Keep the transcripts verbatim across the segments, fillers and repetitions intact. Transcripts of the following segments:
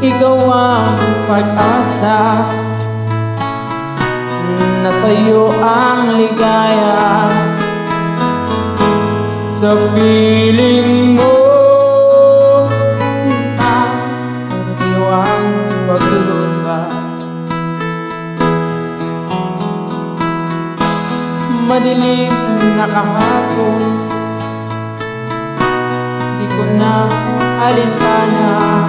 ikaw ang pag-asa, na sa'yo ang ligaya. Sa piling mo na iyong pagdusa, madilim na kahapon, di ko na alintana.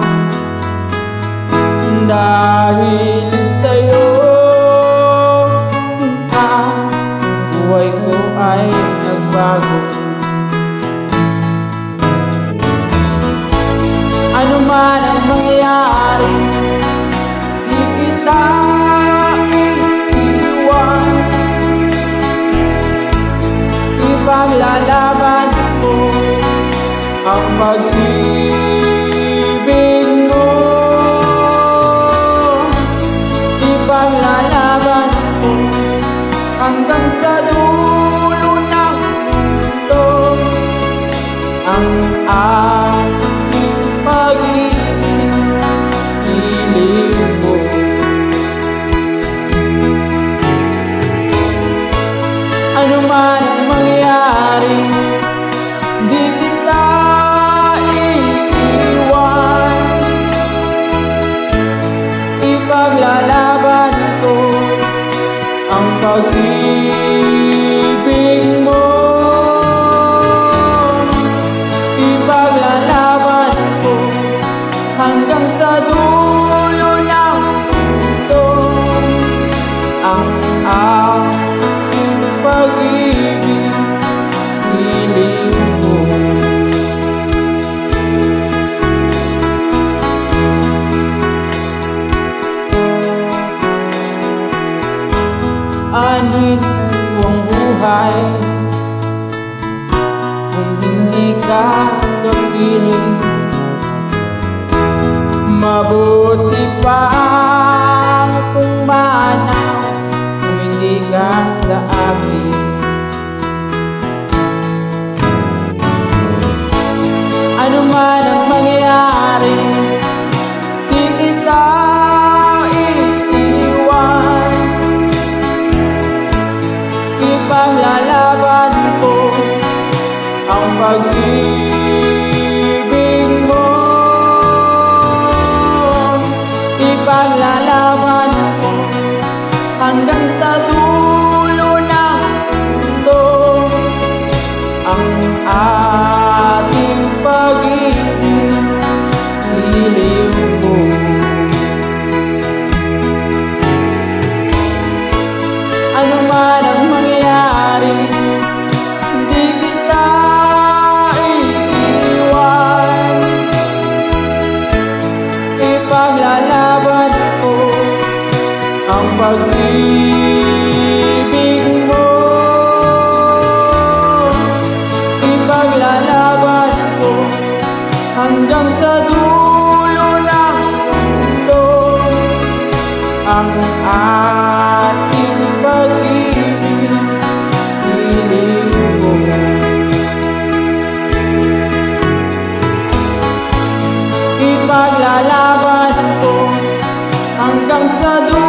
Dahil sa'yo ang buhay ko ay nagbago. Ano man ang mangyayari, di kita iiwan. Ipaglalaban ko ang pag-ibig mo. Ipaglalaban ko hanggang sa dulo ng mundo ang aking pag-ibig, hiling mo. Ano man ang mangyari, di kita iiwan. Ipaglalaban ko ang pag-ibig mo. Ipaglalaban ko hanggang sa dulo ng mundo ang aking pag-ibig, hiling mo. Anit ko ang buhay kung hindi ka kapiling. Mabuti pa kung manaw kung hindi ka sa akin. Ano man ang mangyayari, di kita iiwan. Ipaglalaban ko ang pag-ibig mo. Ipaglalaban ko hanggang sa dulo ng mundo ang ating pag-ibig, hiling mo. Ano man ang mangyayari, di kita iiwan. Ipaglalaban ko ang pag-ibig mo. Ipaglalaban ko hanggang sa dulo ng mundo ang ating pag-ibig, hiling mo. Ipaglalaban ko hanggang sa dulo